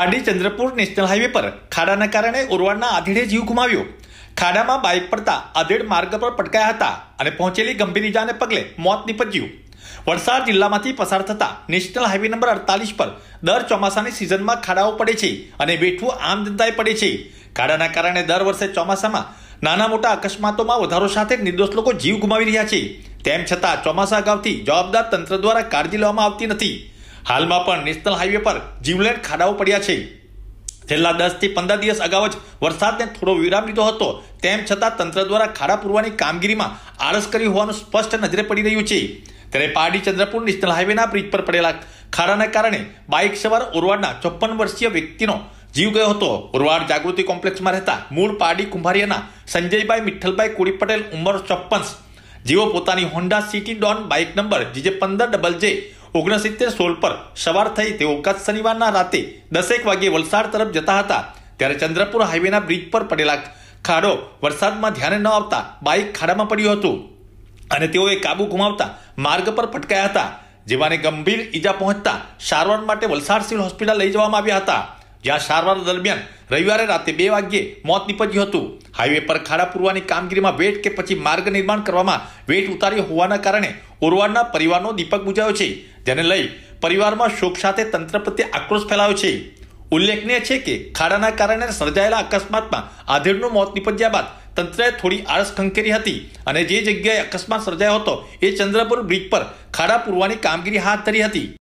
Pardi Chandrapur national highway પર ખાડાના કારણે ઓરવાડના આધેડે જીવ ગુમાવ્યો। ખાડામાં બાઇક પડતા આધેડ માર્ગ પર પટકાયા હતા અને પહોંચેલી ગંભીર ઇજાને પગલે મોત નીપજ્યું। વલસાડ જિલ્લામાંથી પસાર થતા નેશનલ હાઈવે નંબર 48 પર દર ચોમાસાની સિઝનમાં ખાડાઓ પડે છે અને વેઠવું આમ જનતાએ પડે છે। ખાડાના કારણે દર વર્ષે ચોમાસામાં નાના મોટા અકસ્માતોમાં વધારો સાથે નિર્દોષ લોકો જીવ ગુમાવી રહ્યા છે। તેમ છતાં ચોમાસા અગાઉથી જવાબદાર તંત્ર દ્વારા કાળજી લેવામાં આવતી નથી। હાલમાં પણ નેશનલ હાઈવે પર જીવલેણ ખાડાઓ પડ્યા છે। છેલ્લા 10 થી 15 દિવસ અગાઉ જ વરસાદને થોડો વિરામ લીધો હતો, તેમ છતાં તંત્ર દ્વારા ખાડા પૂરવાની કામગીરીમાં આળસ કરી હોવાનું સ્પષ્ટ નજરે પડી રહ્યું છે। ત્યારે પારડી ચંદ્રપુર નેશનલ હાઈવેના બ્રિજ પર પડેલા ખાડાના કારણે બાઇક સવાર ઓરવાડના 54 વર્ષીય વ્યક્તિનો જીવ ગયો હતો। ઓરવાડ જાગૃતિ કોમ્પ્લેક્સમાં રહેતા મૂળ પારડી કુંભારિયાના સંજયભાઈ મિઠ્ઠલભાઈ કોડી પટેલ ઉંમર 54, જેઓ પોતાની હોન્ડા સિટી ડોન બાઇક નંબર JJ15JJ 6916 પર સવાર થઈ તેઓ ગત શનિવારના રાતે 10 વાગ્યે વલસાડ તરફ જતા હતા, ત્યારે ચંદ્રપુર હાઈવેના બ્રિજ પર પડેલા ખાડો વરસાદમાં ધ્યાને ન આવતા બાઇક ખાડામાં પડ્યું હતું અને તેઓએ કાબુ ગુમાવતા માર્ગ પર પટકાયા હતા, જેવાને ગંભીર ઈજા પહોંચતા સારવાર માટે વલસાડ સિવિલ હોસ્પિટલ લઈ જવામાં આવ્યા હતા, જ્યાં સારવાર દરમિયાન રવિવારે રાતે 2 વાગ્યે મોત નીપજ્યું હતું। હાઈવે પર ખાડા પૂરવાની કામગીરીમાં વેટ કે પછી માર્ગ નિર્માણ કરવામાં વેટ ઉતાર્યો હોવાના કારણે ઓરવાડના પરિવારનો દીપક બુઝાયો છે, જેને લઈ પરિવારમાં શોક સાથે તંત્ર પ્રત્યે આક્રોશ ફેલાયો છે। ઉલ્લેખનીય છે કે ખાડાના કારણે સર્જાયેલા અકસ્માતમાં આધેડનું મોત નીપજ્યા બાદ તંત્રએ થોડી આળસ ખંખેરી હતી અને જે જગ્યાએ અકસ્માત સર્જાયો હતો એ ચંદ્રપુર બ્રિજ પર ખાડા પૂરવાની કામગીરી હાથ ધરી હતી।